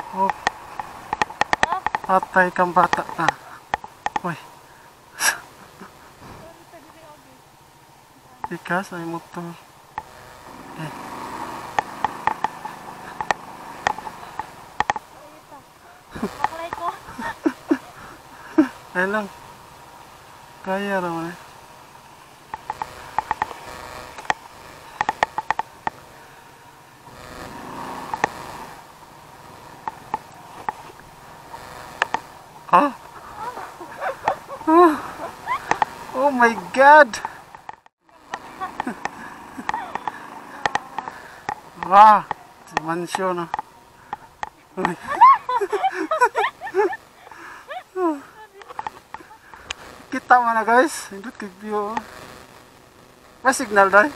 Oh, patay kang bata ka. Uy. Ikas ay motor. Eh. Maklay ko. Ay lang. Kaya naman eh. Ah. Oh my God. Wah, si mansyon ah. Kita mo na guys, hindot kay view. May signal dai.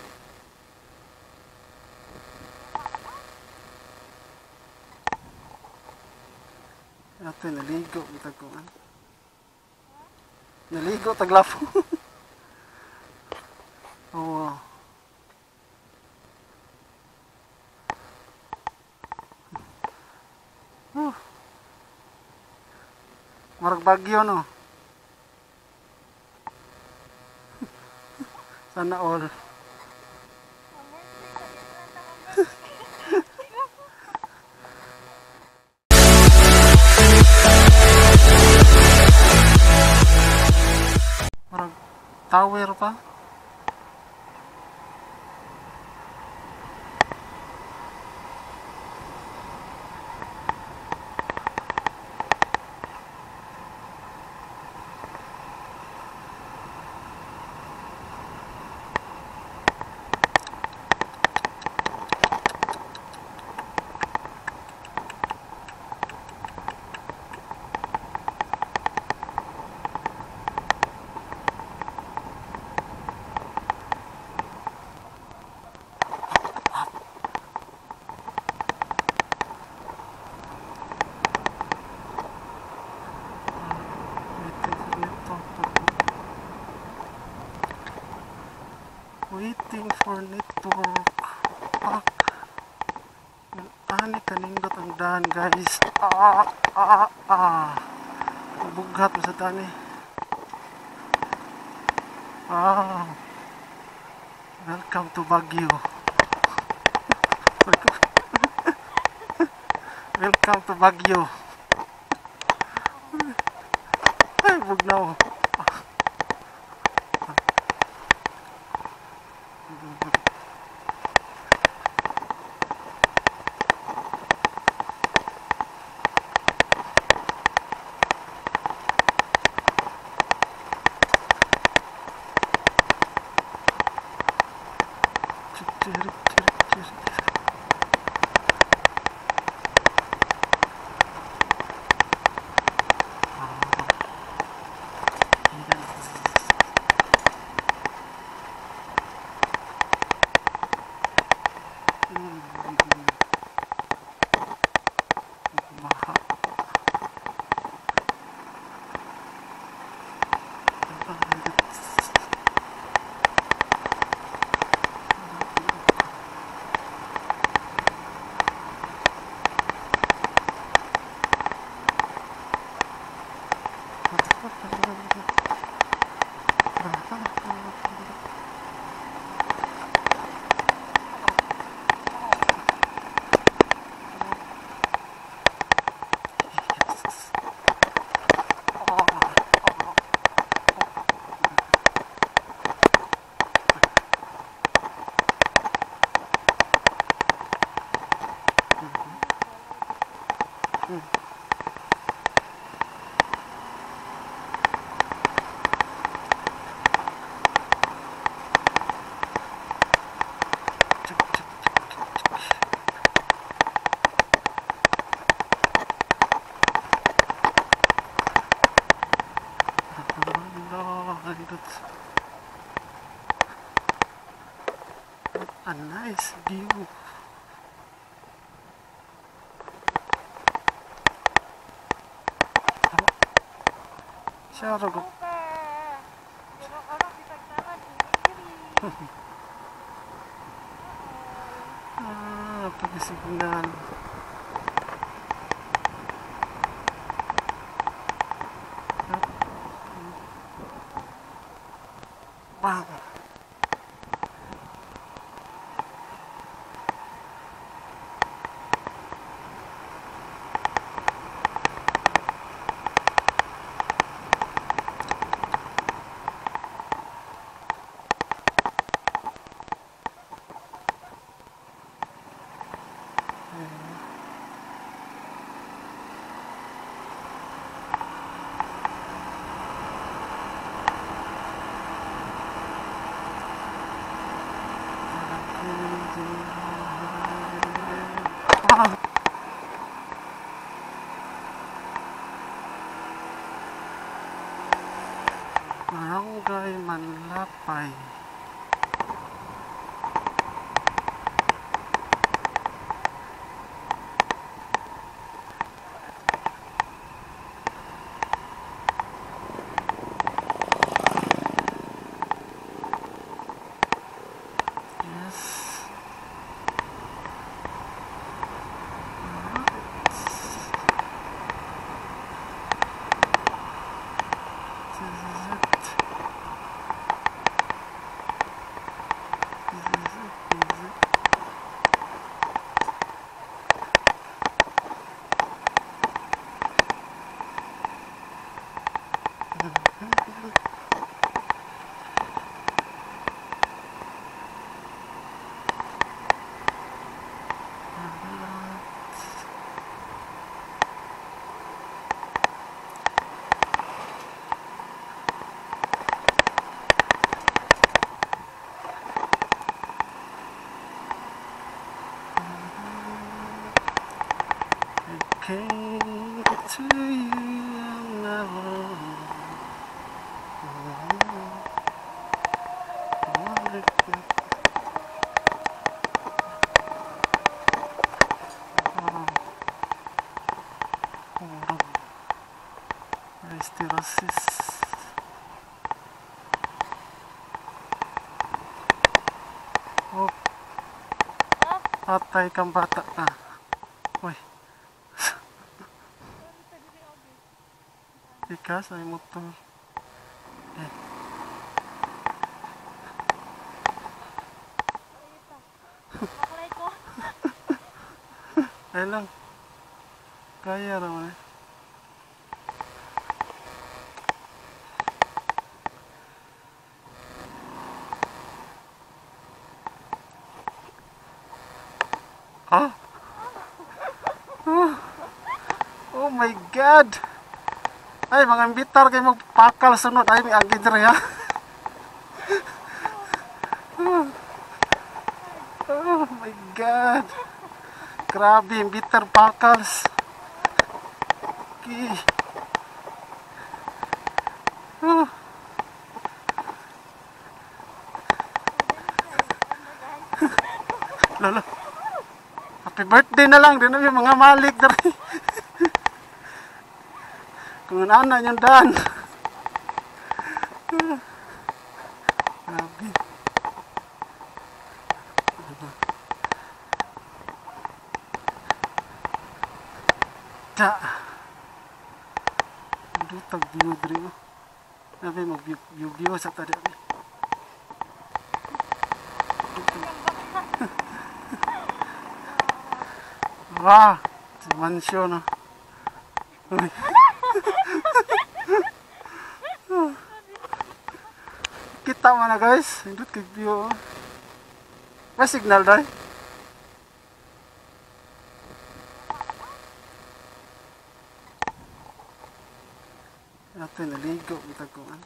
Ate naligo bitag ko. Naligo taglafo. Oh. Marag bagyo no. Sana all. Marag tower pa. Waiting for network. Ani kanindot ang daan guys. Bughat mo sa tani. Welcome to Baguio. Welcome to Baguio. Ay, bugnaw. A nice view. Siya rago. Pag-isipan Barangay Manlapay. Came to you now. Listeriosis. Oh, patay kang bata ka. Uy. Ikas ay motor. Eh. Makulay ko. Ay lang. Kaya naman eh. Ah. Oh my God. Ay, mga imbitar kayo magpakal sunod. Ay, may agid rin ha. Oh my God. Grabe, imbitar pakals. Okay. Lolo. Happy birthday na lang. Di na yung mga malik na rin. Kung ano yung daan. Grabe. Ta. Dutag view diri. Nabi mag-view sa tadi. Wah, si mansyon. Uy. Kita mo na guys, hindot kay view. May signal dai. Ate naligo bitaguan.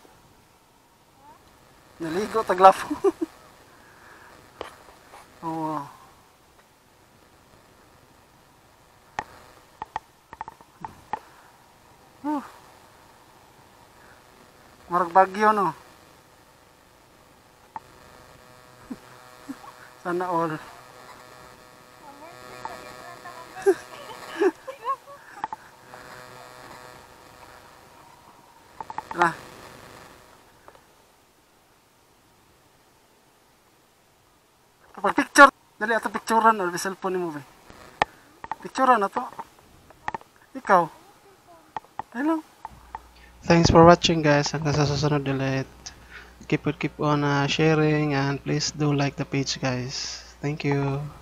Naligo taglafo. Oh. Marag bagyo no. Sana all. Lah. Kapag picture, dali ato picturean or cellphone mo ba? Picturean na to. Ikaw. Hello. Thanks for watching guys. Hanggang sa susunod ulit. Keep on sharing and please do like the page guys. Thank you.